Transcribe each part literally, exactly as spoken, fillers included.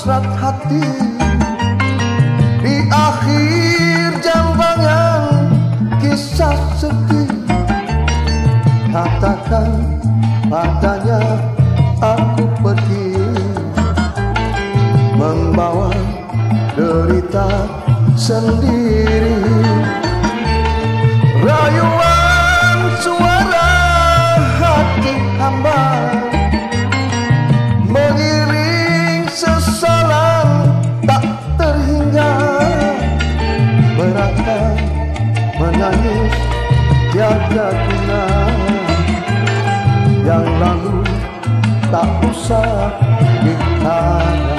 hasrat hati di akhir jambangan kisah sedih. Katakan padanya aku pergi membawa derita sendiri. Rayuan suara hati hamba mengiring sesalan tak terhingga. Merata menangis tiada guna, yang lalu tak usah ditanya.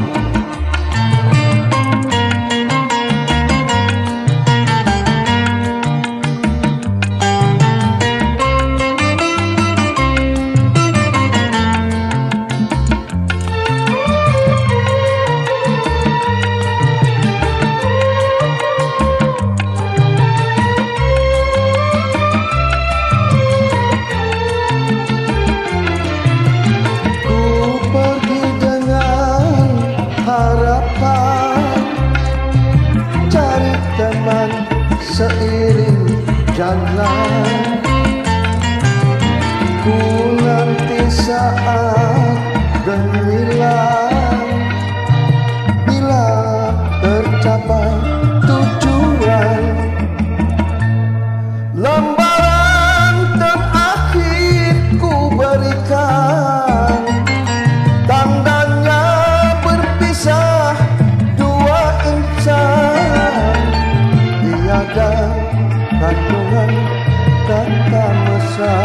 Cari teman seiring jalan, ku nanti saat gemilang bila tercapai tujuan. Lembaran terakhir ku berikan, tandanya berpisah dua insan. Tiada kandungan kata mesra,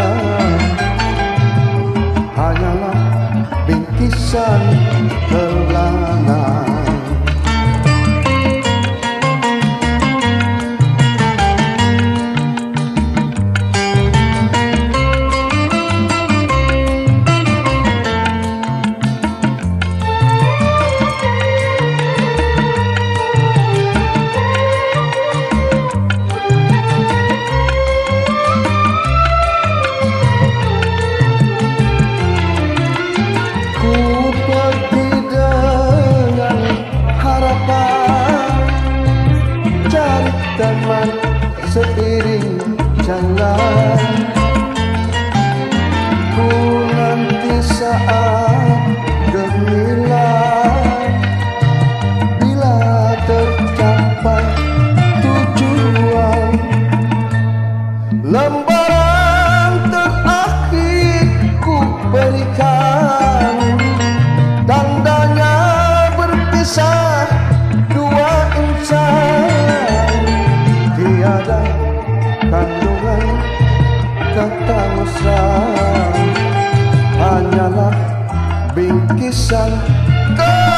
hanyalah bingkisan terlanang. Teman seiring jalan, ku nanti saat gemilang bila tercapai tujuan. Lembaran terakhir ku berikan, tandanya berpisah dua insan. Tiada kandungan kata mesra, hanyalah bingkisan.